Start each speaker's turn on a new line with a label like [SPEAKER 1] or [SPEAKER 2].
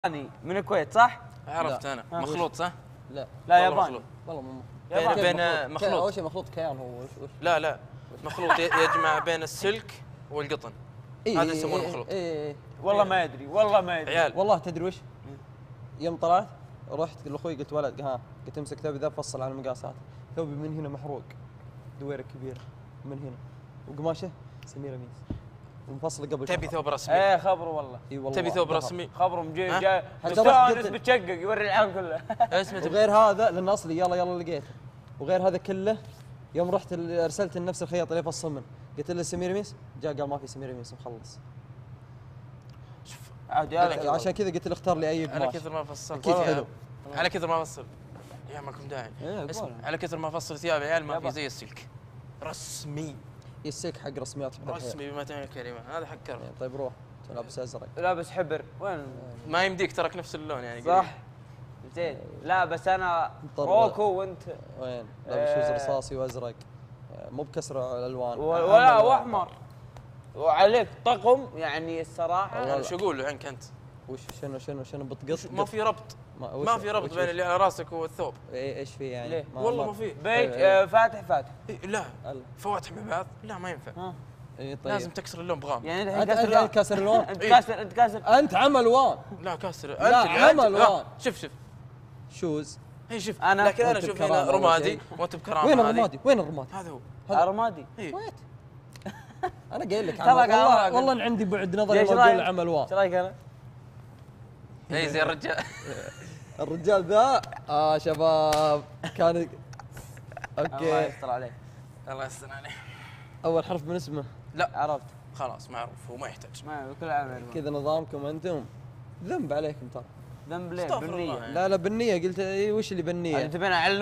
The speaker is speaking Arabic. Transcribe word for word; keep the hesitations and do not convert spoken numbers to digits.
[SPEAKER 1] ياباني من الكويت صح؟
[SPEAKER 2] عرفت انا مخلوط صح؟
[SPEAKER 3] لا
[SPEAKER 1] لا ياباني
[SPEAKER 3] والله مو
[SPEAKER 2] بين بين مخلوط
[SPEAKER 3] اول شيء مخلوط كيان هو وش وش
[SPEAKER 2] لا لا مخلوط يجمع بين السلك والقطن.
[SPEAKER 3] إيه
[SPEAKER 2] هذا يسمونه
[SPEAKER 3] إيه
[SPEAKER 2] مخلوط.
[SPEAKER 3] إيه إيه
[SPEAKER 1] والله ما ادري والله ما ادري
[SPEAKER 2] عيال
[SPEAKER 3] والله تدري وش؟ يوم طلعت رحت لاخوي قلت ولد ها قلت امسك ثوبي ذا فصل على المقاسات. ثوبي من هنا محروق دويره كبيره من هنا وقماشه سميره ميس ومفصله قبل
[SPEAKER 2] تبي ثوب رسمي؟
[SPEAKER 1] ايه خبر والله.
[SPEAKER 3] اي والله
[SPEAKER 2] تبي ثوب رسمي؟
[SPEAKER 1] خبر مجيب
[SPEAKER 2] ها؟
[SPEAKER 1] جاي
[SPEAKER 3] حتى
[SPEAKER 1] مستانس
[SPEAKER 3] رحت
[SPEAKER 1] بتشقق يوري العالم كله.
[SPEAKER 2] اسمه
[SPEAKER 3] وغير هذا لان اصلي يلا يلا لقيته وغير هذا كله يوم رحت ارسلت لنفس الخياط اللي يفصل منه قلت له سمير ميس جاء قال ما في سمير ميس مخلص.
[SPEAKER 2] شوف
[SPEAKER 1] عادي
[SPEAKER 3] عشان كذا قلت له اختار لي اي
[SPEAKER 2] على
[SPEAKER 3] قماش.
[SPEAKER 2] كثر ما فصلت
[SPEAKER 3] كيف حلو
[SPEAKER 2] على كثر ما فصل يا ماكم داعي.
[SPEAKER 3] إيه
[SPEAKER 2] اسمع
[SPEAKER 3] قول.
[SPEAKER 2] على كثر ما فصل ثياب عيال ما
[SPEAKER 1] يابا.
[SPEAKER 2] في زي السلك رسمي
[SPEAKER 3] يسك حق رسميات الحين.
[SPEAKER 2] رسمي بما تعني الكلمه هذا حق كرم.
[SPEAKER 3] طيب روح لابس ازرق
[SPEAKER 1] لابس حبر وين؟
[SPEAKER 2] ما يمديك ترك نفس اللون يعني
[SPEAKER 1] صح زين. لا بس انا
[SPEAKER 3] مضطر.
[SPEAKER 1] روكو وانت
[SPEAKER 3] وين لابس
[SPEAKER 1] آه.
[SPEAKER 3] شوز رصاصي وازرق مو بكسر الالوان
[SPEAKER 1] ولا واحمر وعليك طقم يعني الصراحه.
[SPEAKER 2] انا شو اقول عنك انت؟
[SPEAKER 3] وش شنو شنو شنو بتقط
[SPEAKER 2] ما في ربط
[SPEAKER 3] ما,
[SPEAKER 2] ما في ربط بين اللي على راسك والثوب.
[SPEAKER 3] إيه ايش في يعني
[SPEAKER 1] ليه؟
[SPEAKER 2] والله ما في.
[SPEAKER 1] بيت
[SPEAKER 3] إيه.
[SPEAKER 1] آه، فاتح فاتح.
[SPEAKER 2] إيه لا
[SPEAKER 3] ال-
[SPEAKER 2] فواتح مع بعض لا ما ينفع.
[SPEAKER 1] ها
[SPEAKER 3] اي طيب
[SPEAKER 2] لازم تكسر اللون بغام.
[SPEAKER 1] يعني
[SPEAKER 3] انت
[SPEAKER 1] الحين كاسر
[SPEAKER 3] انت أنت كاسر اللون
[SPEAKER 1] انت كاسر انت كاسر
[SPEAKER 3] انت عمل وان
[SPEAKER 2] لا كاسر
[SPEAKER 3] لا،
[SPEAKER 2] أنت اللي-
[SPEAKER 3] عمل
[SPEAKER 2] ها،
[SPEAKER 3] وان.
[SPEAKER 2] شوف شوف
[SPEAKER 3] شوز
[SPEAKER 2] هي شوف
[SPEAKER 1] أنا-
[SPEAKER 2] لكن انا
[SPEAKER 3] وأنت
[SPEAKER 2] شوف
[SPEAKER 3] بكرامة
[SPEAKER 2] هنا
[SPEAKER 3] أول
[SPEAKER 2] رمادي
[SPEAKER 3] شيء.
[SPEAKER 2] وانت بكرامه.
[SPEAKER 3] وين
[SPEAKER 2] هذه.
[SPEAKER 3] الرمادي وين الرمادي
[SPEAKER 2] هذا هو
[SPEAKER 1] ارمادي.
[SPEAKER 2] إيه.
[SPEAKER 3] وين انا قايل لك
[SPEAKER 1] ترى
[SPEAKER 3] عمل.
[SPEAKER 1] قال
[SPEAKER 3] والله
[SPEAKER 1] راجل.
[SPEAKER 3] والله إن عندي بعد نظر
[SPEAKER 1] ليش
[SPEAKER 3] لما اقول
[SPEAKER 1] رايك؟
[SPEAKER 3] عمل وان
[SPEAKER 1] ايش رايك انا؟
[SPEAKER 2] اي زي الرجال.
[SPEAKER 3] الرجال ذا اه شباب كان
[SPEAKER 1] الله
[SPEAKER 3] اوكي
[SPEAKER 1] يستر عليك.
[SPEAKER 2] الله يستر عليه.
[SPEAKER 3] اول حرف من اسمه
[SPEAKER 2] لا
[SPEAKER 1] عرفت
[SPEAKER 2] خلاص معروف هو ما يحتاج.
[SPEAKER 1] ما كل عام
[SPEAKER 3] كذا نظامكم انتم ذنب عليكم ترى.
[SPEAKER 1] ذنب ليه
[SPEAKER 2] استغفر
[SPEAKER 1] بالنية.
[SPEAKER 2] الله.
[SPEAKER 3] لا لا بالنية قلت إيه وش اللي بالنية؟
[SPEAKER 1] انت بين على